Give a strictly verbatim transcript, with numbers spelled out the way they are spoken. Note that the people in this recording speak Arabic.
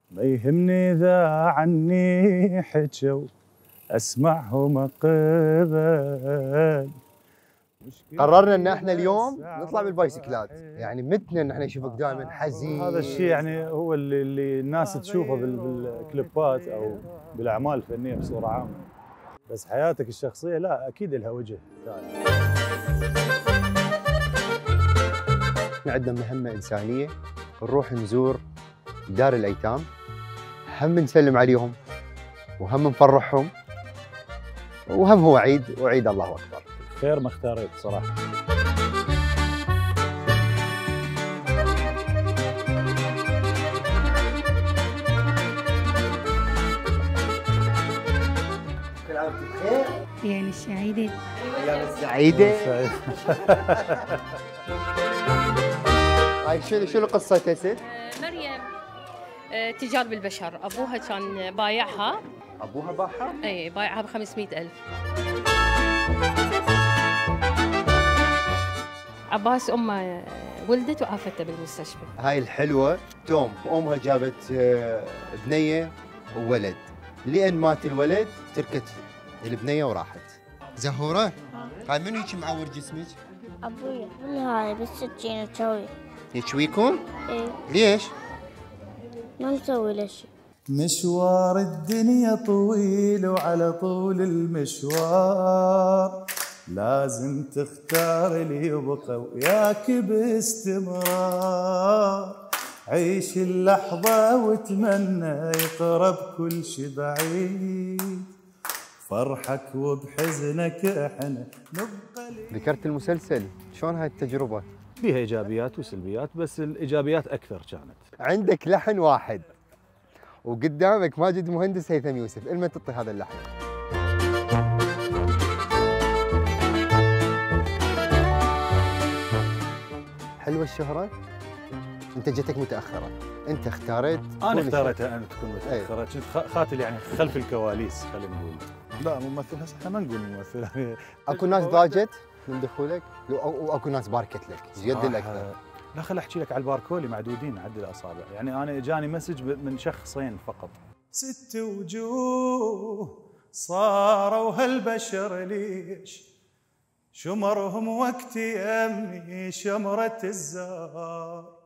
ما يهمني إذا عني حجوا أسمعهم أقبل. قررنا ان احنا اليوم نطلع بالبايسكلات، يعني متنا ان احنا نشوفك دائما حزين. هذا الشيء يعني هو اللي, اللي الناس تشوفه بالكليبات او بالاعمال الفنيه بصوره عامه، بس حياتك الشخصيه لا اكيد لها وجه ثاني. احنا عندنا مهمه انسانيه، نروح نزور دار الايتام، هم نسلم عليهم وهم نفرحهم، وهم هو عيد وعيد الله اكبر. خير ما اختاريت صراحه. كل عام وانتم بخير. يعني السعيدة. ايام السعيده. هاي شنو شنو قصتها ست؟ مريم تجار بالبشر، ابوها كان بايعها. ابوها باعها؟ اي بايعها ب خمسمئة ألف. عباس امه ولدت وعافتها بالمستشفى. هاي الحلوه توم امها جابت بنيه وولد، لين مات الولد تركت البنيه وراحت. زهوره هاي منو هيك معور جسمك؟ ابويا. من هاي بالسكينه تسوي. يشويكم؟ ايه. ليش؟ ما نسوي له شيء. مشوار الدنيا طويل وعلى طول المشوار لازم تختار اللي يبقى وياك باستمرار. عيش اللحظة وتمنى يقرب كل شي بعيد، فرحك وبحزنك احنا نبقى. ذكرت المسلسل، شلون هاي التجربة؟ فيها ايجابيات وسلبيات، بس الايجابيات اكثر كانت. عندك لحن واحد وقدامك ماجد مهندس هيثم يوسف، المن تعطي هذا اللحن؟ حلوة الشهرة؟ انت جتك متأخرة، انت اختاريت. انا اختاريتها ان تكون متأخرة، كنت خاتل يعني خلف الكواليس خلينا نقول. لا ممثل، هسه احنا ما نقول ممثل. اكو ناس ضاجت من دخولك واكو ناس باركت لك، ايش قد الاكثر؟ لا خل احكي لك على الباركولي معدودين عد الاصابع، يعني انا اجاني مسج من شخصين فقط. ست وجوه صاروا هالبشر ليش شمرهم وقت يمي شمرة الزهر.